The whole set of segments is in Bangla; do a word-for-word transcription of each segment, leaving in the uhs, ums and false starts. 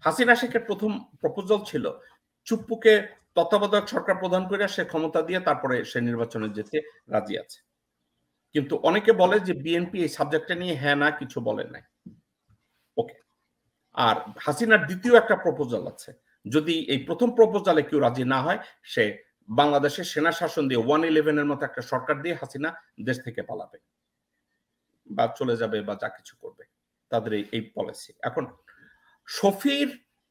হাসিনা শেখের প্রথম প্রপোজাল ছিল চুপ্পুকে তত্ত্বাবধায়ক সরকার প্রধান করে সে ক্ষমতা দিয়ে তারপরে সে নির্বাচনে যেতে রাজি আছে। কিন্তু অনেকে বলে যে বিএনপি এই সাবজেক্টটা নিয়ে হ্যাঁ না কিছু বলে নাই। ওকে, আর হাসিনার দ্বিতীয় একটা প্রপোজাল আছে, যদি এই প্রথম প্রপোজালে কেউ রাজি না হয় সে বাংলাদেশের সেনা শাসন দিয়ে ওয়ান ইলেভেন এর মতো একটা সরকার দিয়ে হাসিনা দেশ থেকে পালাবে বা চলে যাবে বা যা কিছু করবে, তাদের এই পলিসি। এখন শফির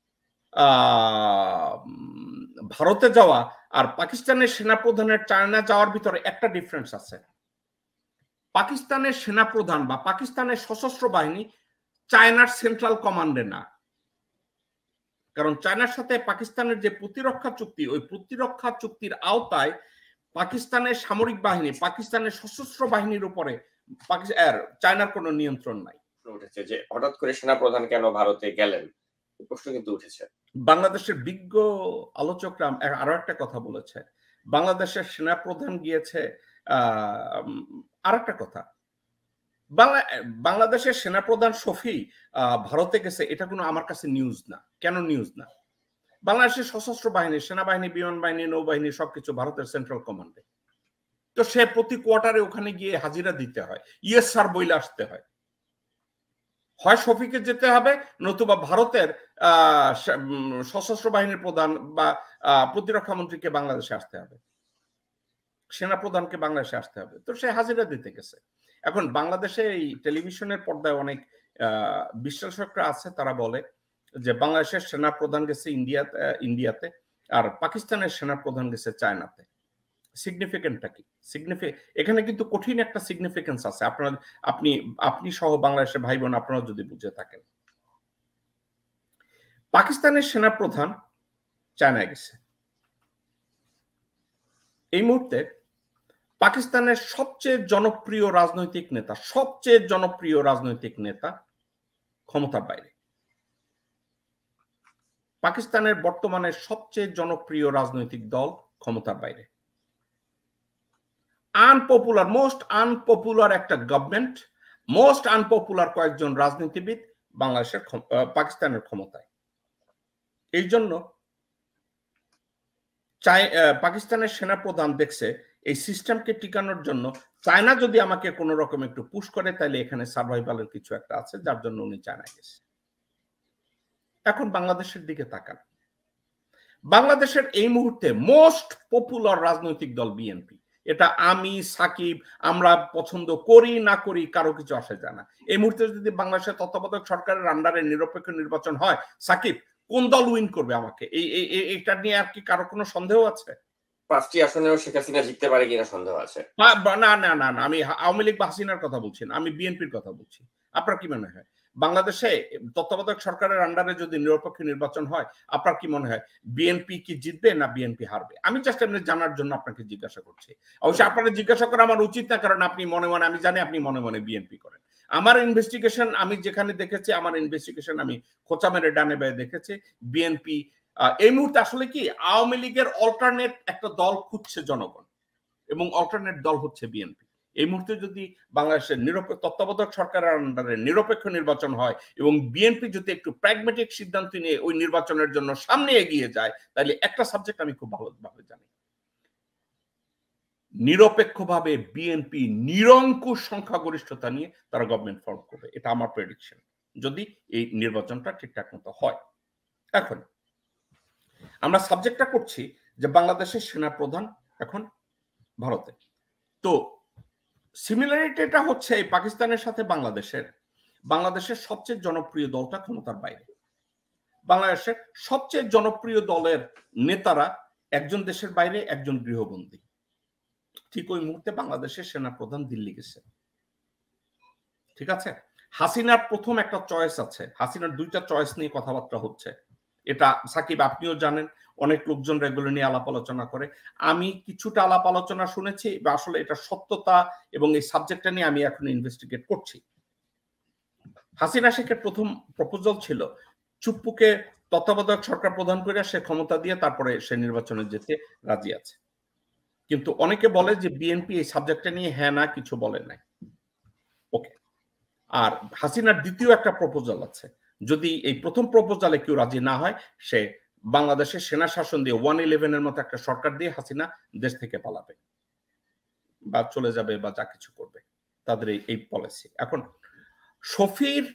ভারতে যাওয়া আর পাকিস্তানের সেনাপ্রধানের চায়না যাওয়ার ভিতরে একটা ডিফারেন্স আছে। পাকিস্তানের সেনাপ্রধান বা পাকিস্তানের সশস্ত্র বাহিনী চায়নার সেন্ট্রাল কমান্ডে না, কারণ চায়নার সাথে পাকিস্তানের যে প্রতিরক্ষা চুক্তি, ওই প্রতিরক্ষা চুক্তির আওতায় পাকিস্তানের সামরিক বাহিনী, পাকিস্তানের সশস্ত্র বাহিনীর উপরে চায়নার কোনো নিয়ন্ত্রণ নাই। উঠেছে যে হঠাৎ করে সেনাপ্রধান কেন ভারতে গেলেন, প্রশ্ন কিন্তু উঠেছে। বাংলাদেশের বিজ্ঞ আলোচকরা আরো একটা কথা বলেছে, বাংলাদেশের সেনাপ্রধান গিয়েছে আর একটা কথা, বাংলাদেশের সেনাপ্রধান শফি ভারতে গেছে, এটা কোনো আমার কাছে নিউজ না। কেন নিউজ না? বাংলাদেশের সশস্ত্র বাহিনী, সেনাবাহিনী, বিমান বাহিনী, নৌবাহিনী সবকিছু ভারতের সেন্ট্রাল কমান্ডে। তো সে প্রতি কোয়ার্টারে ওখানে গিয়ে হাজিরা দিতে হয়, ইয়েস স্যার বইলে আসতে হয়। হয় শফিকে যেতে হবে, নতুবা ভারতের সশস্ত্র বাহিনীর প্রধান বা প্রতিরক্ষা মন্ত্রীকে বাংলাদেশে আসতে হবে, সেনাপ্রধানকে বাংলাদেশে আসতে হবে। তো সে হাজিরা দিতে গেছে। এখন বাংলাদেশে এই টেলিভিশনের পর্দায় অনেক বিশ্লেষকরা আছে, তারা বলে যে বাংলাদেশের সেনাপ্রধান গেছে ইন্ডিয়াতে ইন্ডিয়াতে আর পাকিস্তানের সেনাপ্রধান গেছে চায়নাতে। সিগনিফিকেন্টটা কি? সিগনিফিকেন্ট এখানে কিন্তু কঠিন একটা সিগনিফিকেন্স আছে। আপনারা আপনি আপনি সহ বাংলাদেশের ভাই বোন আপনারা যদি বুঝে থাকেন, পাকিস্তানের সেনাপ্রধান চায়নায় গেছে। এই মুহূর্তে পাকিস্তানের সবচেয়ে জনপ্রিয় রাজনৈতিক নেতা সবচেয়ে জনপ্রিয় রাজনৈতিক নেতা ক্ষমতার বাইরে। পাকিস্তানের বর্তমানে সবচেয়ে জনপ্রিয় রাজনৈতিক দল ক্ষমতার বাইরে। আনপপুলার, মোস্ট আনপপুলার একটা গভর্নমেন্ট, মোস্ট আনপপুলার কয়েকজন রাজনীতিবিদ বাংলাদেশের পাকিস্তানের ক্ষমতায়। এই জন্য পাকিস্তানের সেনাপ্রধান দেখছে এই সিস্টেমকে টিকানোর জন্য চায়না যদি আমাকে কোন রকম একটু পুশ করে, তাহলে এখানে সার্ভাইভালের কিছু একটা আছে, যার জন্য উনি চায়না গেছে। এখন বাংলাদেশের দিকে তাকান, বাংলাদেশের এই মুহূর্তে মোস্ট পপুলার রাজনৈতিক দল বিএনপি। এটা আমি সাকিব আমরা পছন্দ করি না করি কারো কিছু আসে যায় না। এই মুহূর্তে যদি বাংলাদেশের তত্ত্বাবধায়ক সরকারের আন্ডারে নিরপেক্ষ নির্বাচন হয়, সাকিব কোন দল উইন করবে? আমাকে এই এটা নিয়ে আর কি কারো কোনো সন্দেহ আছে? পাঁচটি আসনেও শেখ হাসিনা জিততে পারে কিনা সন্দেহ আছে? না না না না, আমি আওয়ামী লীগ বা হাসিনার কথা বলছি না, আমি বিএনপির কথা বলছি। আপনার কি মনে হয় বাংলাদেশে তত্ত্বাবধায়ক সরকারের আন্ডারে যদি নিরপেক্ষ নির্বাচন হয়, আপনার কি মনে হয় বিএনপি কি জিতবে না বিএনপি হারবে? আমি জাস্ট এমনি জানার জন্য আপনাকে জিজ্ঞাসা করছি। অবশ্যই আপনারা জিজ্ঞাসা করা আমার উচিত না, কারণ আপনি মনে মনে, আমি জানি আপনি মনে মনে বিএনপি করেন। আমার ইনভেস্টিগেশন আমি যেখানে দেখেছি, আমার ইনভেস্টিগেশন আমি খোঁচা মেরে ডানে বায়ে দেখেছি বিএনপি এই মুহূর্তে আসলে কি আওয়ামী লীগের অল্টারনেট একটা দল খুঁজছে জনগণ, এবং অল্টারনেট দল হচ্ছে বিএনপি। এই মুহূর্তে যদি বাংলাদেশের নিরপেক্ষ তত্ত্বাবধায়ক সরকারের আন্ডারে নিরপেক্ষ নির্বাচন হয় এবং বিএনপি যদি একটু প্র্যাগমেটিক সিদ্ধান্ত নিয়ে ওই নির্বাচনের জন্য সামনে এগিয়ে যায়, তাহলে একটা সাবজেক্ট আমি খুব ভালোভাবে জানি, নিরপেক্ষভাবে বিএনপি নিরঙ্কুশ সংখ্যাগরিষ্ঠতা নিয়ে তারা গভর্নমেন্ট ফর্ম করবে। এটা আমার প্রেডিকশন, যদি এই নির্বাচনটা ঠিকঠাক মতো হয়। এখন আমরা সাবজেক্টটা করছি যে বাংলাদেশের সেনাপ্রধান এখন ভারতে। তো সিমিলারিটিটা হচ্ছে এই পাকিস্তানের সাথে বাংলাদেশের, বাংলাদেশের সবচেয়ে জনপ্রিয় দলটা ক্ষমতার বাইরে। বাংলাদেশের সবচেয়ে জনপ্রিয় দলের নেতারা একজন দেশের বাইরে, একজন গৃহবন্দী। ঠিক ওই মুহূর্তে বাংলাদেশের সেনাপ্রধান দিল্লি গেছে। ঠিক আছে, হাসিনার প্রথম একটা চয়েস আছে, হাসিনার দুইটা চয়েস নিয়ে কথাবার্তা হচ্ছে, এটা সাকিব আপনিও জানেন, অনেক লোকজন রেগুলার নিয়ে আলাপ আলোচনা করে। আমি কিছুটা আলাপ আলোচনা শুনেছি, বা আসলে এটা সত্যতা এবং এই সাবজেক্টটা নিয়ে আমি এখন ইনভেস্টিগেট করছি। হাসিনা শেখের প্রথম প্রপোজাল ছিল চুপ্পুকে তত্ত্বাবধায়ক সরকার প্রধান করে সে ক্ষমতা দিয়ে তারপরে সে নির্বাচনে যেতে রাজি আছে। কিন্তু অনেকে বলে যে বিএনপি এই সাবজেক্টটা নিয়ে হ্যাঁ না কিছু বলে নাই। ওকে, আর হাসিনার দ্বিতীয় একটা প্রপোজাল আছে, যদি এই প্রথম প্রপোজালে কেউ রাজি না হয়, সে বাংলাদেশের সেনা শাসন দিয়ে ওয়ান ইলেভেনের মতো একটা সরকার দিয়ে হাসিনা দেশ থেকে পালাবে বা চলে যাবে বা যা কিছু করবে, তাদের এই পলিসি। এখন শফির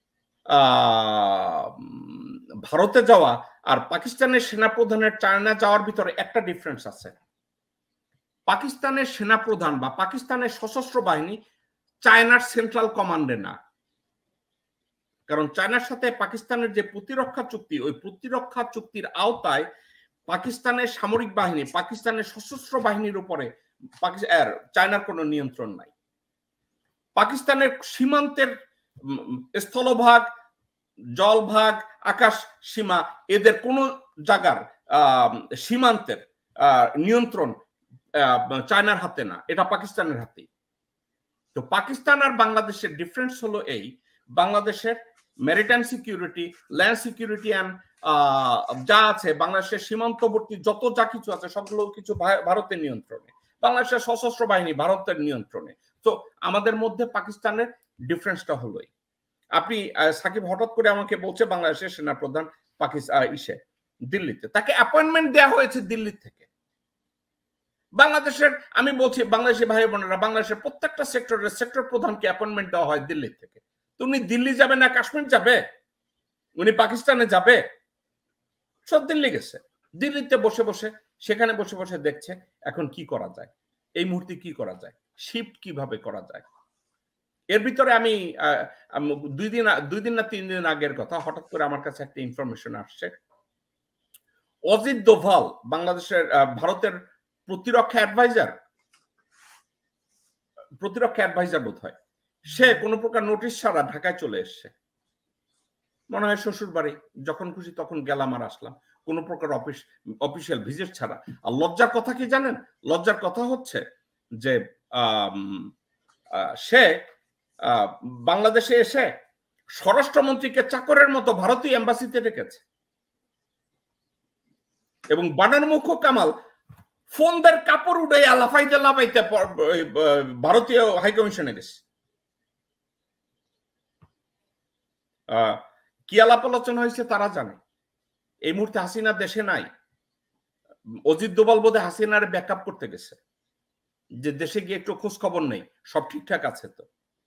ভারতে যাওয়া আর পাকিস্তানের সেনাপ্রধানের চায়না যাওয়ার ভিতরে একটা ডিফারেন্স আছে। পাকিস্তানের সেনাপ্রধান বা পাকিস্তানের সশস্ত্র বাহিনী চায়নার সেন্ট্রাল কমান্ডে না, কারণ চায়নার সাথে পাকিস্তানের যে প্রতিরক্ষা চুক্তি, ওই প্রতিরক্ষা চুক্তির আওতায় পাকিস্তানের সামরিক বাহিনী, পাকিস্তানের সশস্ত্র বাহিনীর উপরে চায়নার কোনো নিয়ন্ত্রণ নাই। পাকিস্তানের সীমান্তের স্থলভাগ, জলভাগ, আকাশ সীমা, এদের কোন জায়গার সীমান্তের নিয়ন্ত্রণ চায়নার হাতে না, এটা পাকিস্তানের হাতে। তো পাকিস্তান আর বাংলাদেশের ডিফারেন্স হলো এই, বাংলাদেশের maritime security, land security and যা আছে, বাংলাদেশের সীমান্তবর্তী যত যা কিছু আছে সবগুলো কিছু ভারতের নিয়ন্ত্রণে, বাংলাদেশের সশস্ত্র বাহিনী ভারতের নিয়ন্ত্রণে। তো আমাদের মধ্যে পাকিস্তানের ডিফারেন্সটা হলোই। আপনি সাকিব হঠাৎ করে আমাকে বলছে বাংলাদেশের সেনাপ্রধান পাকিস্তান ইসে দিল্লিতে, তাকে অ্যাপয়েন্টমেন্ট দেওয়া হয়েছে দিল্লি থেকে। বাংলাদেশের আমি বলছি বাংলাদেশি ভাই বোনেরা, বাংলাদেশের প্রত্যেকটা সেক্টরের সেক্টর প্রধানকে অ্যাপয়েন্টমেন্ট দেওয়া হয় দিল্লি থেকে। তো উনি দিল্লি যাবে না কাশ্মীর যাবে, উনি পাকিস্তানে যাবে? সব দিল্লি গেছে, দিল্লিতে বসে বসে সেখানে বসে বসে দেখছে এখন কি করা যায়, এই মুহূর্তে কি করা যায়, শিফট কিভাবে করা যায়। এর ভিতরে আমি দুই দিন দুই দিন না তিন দিন আগের কথা, হঠাৎ করে আমার কাছে একটা ইনফরমেশন আসছে, অজিত দোভাল বাংলাদেশের ভারতের প্রতিরক্ষা অ্যাডভাইজার প্রতিরক্ষা অ্যাডভাইজার বোধ হয়, সে কোনো প্রকার নোটিশ ছাড়া ঢাকায় চলে এসছে, মনে হয় শ্বশুর বাড়ি, যখন খুশি তখন গেলাম আর আসলাম, কোন প্রকার অফিস অফিসিয়াল ভিজিট ছাড়া। আর লজ্জার কথা কি জানেন? লজ্জার কথা হচ্ছে যে সে বাংলাদেশে এসে স্বরাষ্ট্রমন্ত্রীকে চাকরের মতো ভারতীয় এম্বাসিতে রেখেছে, এবং বানান মুখ কামাল ফোনদের কাপড় উঠে লাফাইতে লাফাইতে ভারতীয় হাইকমিশনে গেছে। কি আলাপ আলোচনা হয়েছে তারা জানে। এই মুহূর্তে হাসিনা দেশে নাই, অজিত দোভাল বোধহয় হাসিনার ব্যাকআপ করতে গেছে, যে দেশে গিয়ে একটু খোঁজ খবর নেই সব ঠিকঠাক আছে। তো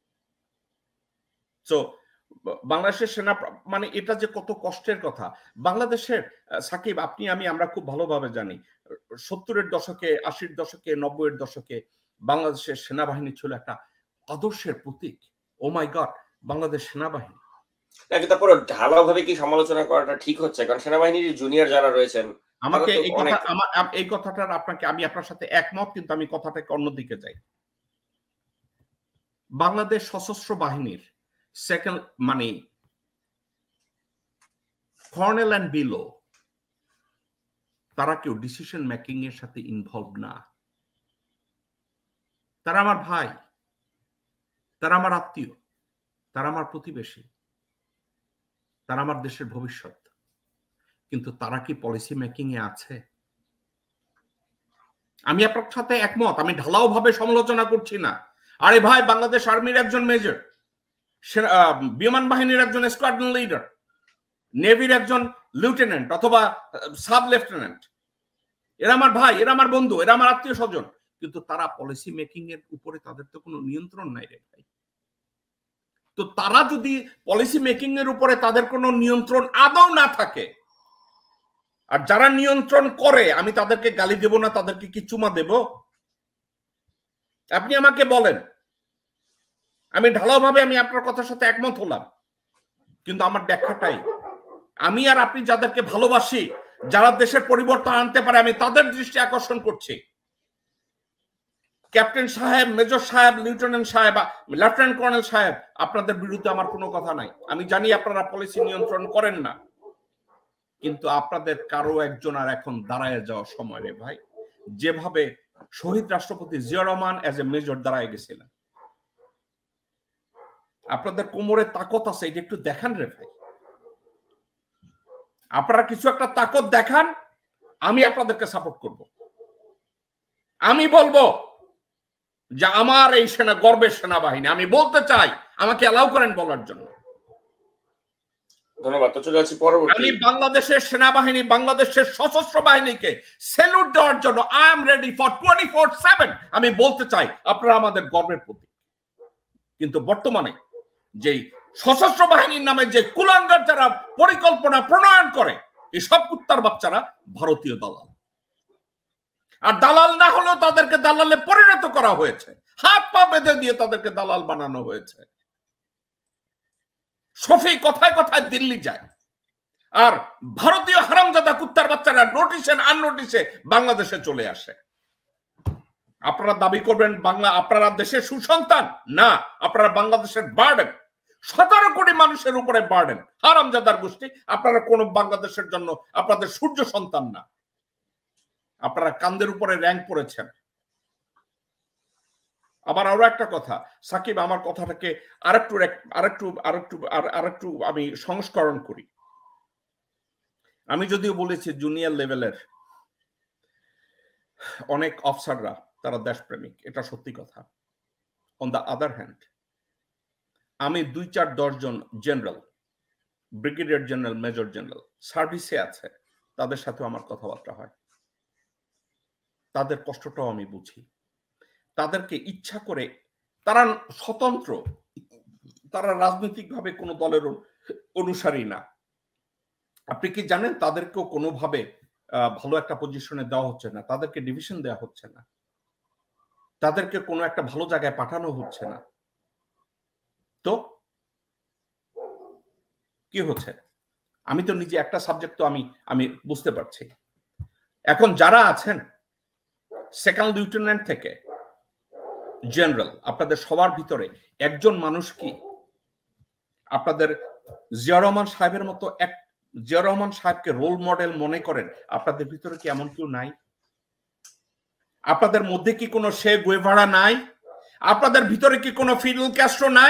তো বাংলাদেশের সেনা মানে এটা যে কত কষ্টের কথা। বাংলাদেশের সাকিব, আপনি আমি আমরা খুব ভালোভাবে জানি, সত্তরের দশকে, আশির দশকে, নব্বইয়ের দশকে বাংলাদেশের সেনাবাহিনী ছিল একটা আদর্শের প্রতীক। ও মাই গড, বাংলাদেশ সেনাবাহিনী। তারপরে ঢালাওভাবে কি সমালোচনা করাটা ঠিক হচ্ছে? কারণ সেনাবাহিনীর জুনিয়র যারা রয়েছেন, আমাকে এই কথা আমার এই কথাটার আপনাকে আমি আপনার সাথে একমত, কিন্তু আমি কথাটাকে অন্যদিকে যাই। বাংলাদেশ সশস্ত্র বাহিনীর সেকেন্ড মানে কর্নেল অ্যান্ড বিলো, তারা কেউ ডিসিশন মেকিং এর সাথে ইনভলভ না। তারা আমার ভাই, তারা আমার আত্মীয়, তারা আমার প্রতিবেশী, তারা আমার দেশের ভবিষ্যৎ, কিন্তু তারা কি পলিসি মেকিং এ আছে? আমি আপনার সাথে একমত, আমি ঢালাও ভাবে সমালোচনা করছি না। আরে ভাই, বাংলাদেশ আর্মির একজন মেজর, বিমান বাহিনীর একজন স্কোয়াড্রন লিডার, নেভির একজন লিউটেন্যান্ট অথবা সাব লেফটেন্যান্ট, এরা আমার ভাই, এরা আমার বন্ধু, এরা আমার আত্মীয় স্বজন, কিন্তু তারা পলিসি মেকিং এর উপরে তাদের তো কোনো নিয়ন্ত্রণ নাই রে ভাই। তো তারা যদি পলিসি মেকিং এর উপরে তাদের কোনো নিয়ন্ত্রণ আদৌ না থাকে, আর যারা নিয়ন্ত্রণ করে আমি তাদেরকে গালি দেব না, তাদেরকে কি চুমা দেব? আপনি আমাকে বলেন। আমি ঢালাওভাবে আমি আপনার কথার সাথে একমত হলাম, কিন্তু আমার ব্যাখ্যাটাই, আমি আর আপনি যাদেরকে ভালোবাসি, যারা দেশের পরিবর্তন আনতে পারে, আমি তাদের দৃষ্টি আকর্ষণ করছি। ক্যাপ্টেন সাহেব, মেজর সাহেব, লিউটেন্যান্ট সাহেব, লেফটেন্যান্ট কর্নেল সাহেব, আপনাদের বিরুদ্ধে আমার কোনো কথা নাই। আমি জানি আপনারা পলিসি নিয়ন্ত্রণ করেন না, কিন্তু আপনাদের কারো একজন আর এখন দাঁড়ায় যাওয়ার সময় রে ভাই। যেভাবে শহীদ রাষ্ট্রপতি Zia Rahman as a major দাঁড়ায় গেছিলেন, আপনাদের কোমরে তাকত আছে, এটা একটু দেখান রে ভাই। আপনারা কিছু একটা তাকত দেখান, আমি আপনাদেরকে সাপোর্ট করব। আমি বলবো যে আমার এই সেনা গর্বের সেনাবাহিনী, আমি বলতে চাই, আমাকে অ্যালাউ করেন বলার জন্য। ধন্যবাদ। তো চলে যাচ্ছি পরবর্তী। আমি বাংলাদেশের সেনাবাহিনী, বাংলাদেশের সশস্ত্র বাহিনীকে স্যালুট দেওয়ার জন্য I am ready for twenty four seven. আমি বলতে চাই আপনারা আমাদের গর্বের প্রতীক, কিন্তু বর্তমানে যেই সশস্ত্র বাহিনীর নামে যে কুলাঙ্গার যারা পরিকল্পনা প্রণয়ন করে, এই সব কুত্তার বাচ্চারা ভারতীয় দালাল। আর দালাল না হলেও তাদেরকে দালালে পরিণত করা হয়েছে, হাত পা বেঁধে দিয়ে তাদেরকে দালাল বানানো হয়েছে। শফি কথায় কথায় দিল্লি যায়, আর ভারতীয় হারামজাদা কুত্তার বাচ্চারা নোটিশে আননোটিশে বাংলাদেশে চলে আসে। আপনারা দাবি করবেন বাংলা আপনারা দেশের সুসন্তান, না, আপনারা বাংলাদেশের বার্ডেন, সতেরো কোটি মানুষের উপরে বার্ডেন। হারামজাদার গোষ্ঠী, আপনারা কোন বাংলাদেশের জন্য আপনাদের সূর্য সন্তান না, আপনারা কান্দের উপরে র্যাঙ্ক পড়েছেন। আবার আরো একটা কথা, সাকিব আমার কথাটাকে আরেকটু আরেকটু আরেকটু আরেকটু আমি সংস্করণ করি। আমি যদিও বলেছি জুনিয়র লেভেলের অনেক অফিসাররা তারা দেশপ্রেমিক, এটা সত্যি কথা। অন দ্য আদার হ্যান্ড আমি দুই চার দশ জন general, brigadier general, major general সার্ভিসে আছে, তাদের সাথে আমার কথাবার্তা হয়, তাদের কষ্টটাও আমি বুঝি। তাদেরকে ইচ্ছা করে, তারা স্বতন্ত্র, তারা রাজনৈতিকভাবে কোনো দলের অনুসারী না। আপনি কি জানেন তাদেরকেও কোনোভাবে ভালো একটা পজিশনে দেওয়া হচ্ছে না, তাদেরকে ডিভিশন দেওয়া হচ্ছে না, তাদেরকে কোনো একটা ভালো জায়গায় পাঠানো হচ্ছে না। তো কি হচ্ছে? আমি তো নিজে একটা সাবজেক্ট তো আমি আমি বুঝতে পারছি। এখন যারা আছেন সেকেন্ড লিউটেন্যান্ট থেকে জেনারেল, আপনাদের সবার ভিতরে একজন মানুষ কি আপনাদের জিয়া রহমান সাহেবের মতো এক জিয়া রহমান সাহেবকে রোল মডেল মনে করেন? আপনাদের ভিতরে কি এমন কেউ নাই? আপনাদের মধ্যে কি কোনো সে গুয়েভারা নাই? আপনাদের ভিতরে কি কোনো ফিডেল ক্যাস্ট্রো নাই?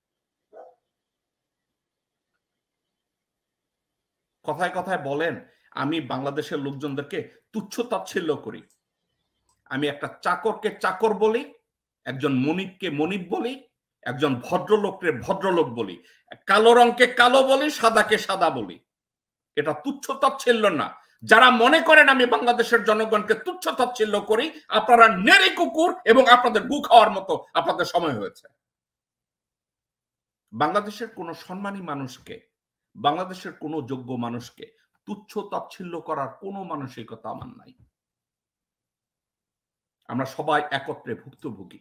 কথায় কথায় বলেন আমি বাংলাদেশের লোকজনদেরকে তুচ্ছ তাচ্ছিল্য করি, আমি একটা চাকরকে চাকর বলি, একজন মনিবকে মনিব বলি, একজন ভদ্রলোককে ভদ্রলোক বলি, কালো রঙকে কালো বলি, সাদাকে সাদা বলি। এটা তুচ্ছ তাচ্ছিল্য না। যারা মনে করেন আমি বাংলাদেশের জনগণকে তুচ্ছ তাচ্ছিল্য করি, আপনারা নেড়ে কুকুর এবং আপনাদের গু খাওয়ার মতো আপনাদের সময় হয়েছে। বাংলাদেশের কোন সম্মানী মানুষকে, বাংলাদেশের কোন যোগ্য মানুষকে তুচ্ছ তাচ্ছিল্য করার কোনো মানসিকতা আমার নাই। আমরা সবাই একত্রে ভুক্তভোগী।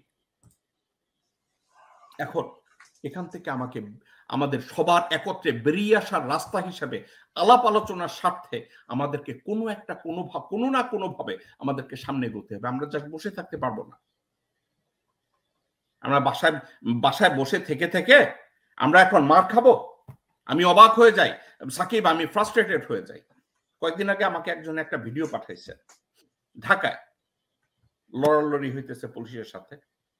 এখন এখান থেকে আমাকে আমাদের সবার একত্রে বেরিয়ে আসার রাস্তা হিসেবে আলাপ আলোচনার স্বার্থে আমাদেরকে কোনো একটা কোনো কোনো না কোনো ভাবে আমাদেরকে সামনে এগোতে হবে। আমরা জাস্ট বসে থাকতে পারবো না। আমরা বাসায় বাসায় বসে থেকে থেকে আমরা এখন মার খাবো। আমি অবাক হয়ে যাই সাকিব, আমি ফ্রাস্ট্রেটেড হয়ে যাই। কয়েকদিন আগে আমাকে একজন একটা ভিডিও পাঠাইছে, ঢাকায় লড়ালড়ি হইতেছে পুলিশের সাথে,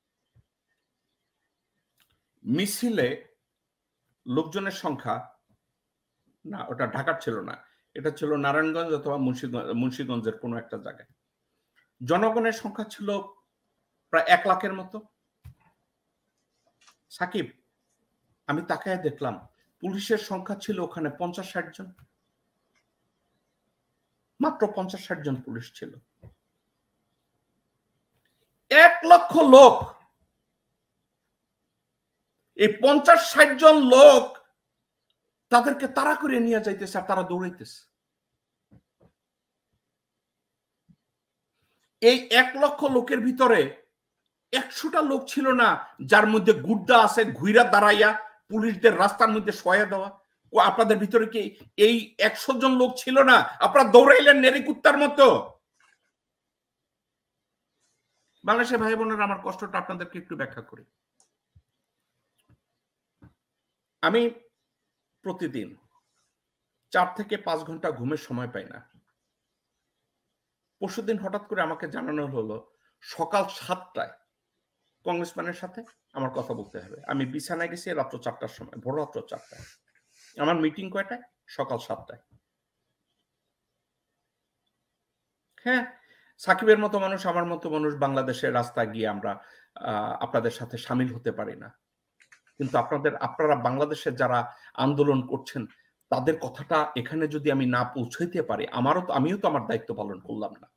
মিছিলে লোকজনের সংখ্যা না, ওটা ঢাকার ছিল না, এটা ছিল নারায়ণগঞ্জ অথবা মুন্সিগঞ্জ মুন্সিগঞ্জের কোনো একটা জায়গায়। জনগণের সংখ্যা ছিল প্রায় এক লাখের মতো। সাকিব, আমি তাকায় দেখলাম পুলিশের সংখ্যা ছিল ওখানে পঞ্চাশ ষাট জন, মাত্র পঞ্চাশ ষাট জন পুলিশ ছিল। এক লক্ষ লোক, এই পঞ্চাশ ষাট জন লোক তাদেরকে তাড়া করে নিয়ে যাইতেছে আর তারা দৌড়াইতেছে। এই এক লক্ষ লোকের ভিতরে একশোটা লোক ছিল না যার মধ্যে গুড্ডা আছে, ঘুইরা দাঁড়াইয়া পুলিশদের রাস্তার মধ্যে শোয়া দেওয়া। আপনাদের ভিতরে কি এই একশো জন লোক ছিল না? আপনারা দৌড়াইলেন নেড়ি কুত্তার মতো। বাংলাদেশের ভাই বোনেরা, আমার কষ্টটা আপনাদেরকে একটু ব্যাখ্যা করি। আমি প্রতিদিন চার থেকে পাঁচ ঘন্টা ঘুমের সময় পাই না। পরশুদিন হঠাৎ করে আমাকে জানানো হলো সকাল সাতটায় কংগ্রেসম্যানের সাথে আমার কথা বলতে হবে। আমি বিছানায় গেছি রাত্র চারটার সময়, ভোর রাত্র চারটায়। আমার মিটিং কয়টায়? সকাল সাতটায়। হ্যাঁ, সাকিবের মতো মানুষ, আমার মতো মানুষ বাংলাদেশের রাস্তায় গিয়ে আমরা আপনাদের সাথে সামিল হতে পারি না, কিন্তু আপনাদের আপনারা বাংলাদেশের যারা আন্দোলন করছেন তাদের কথাটা এখানে যদি আমি না পৌঁছাইতে পারি, আমারও তো আমিও তো আমার দায়িত্ব পালন করলাম না।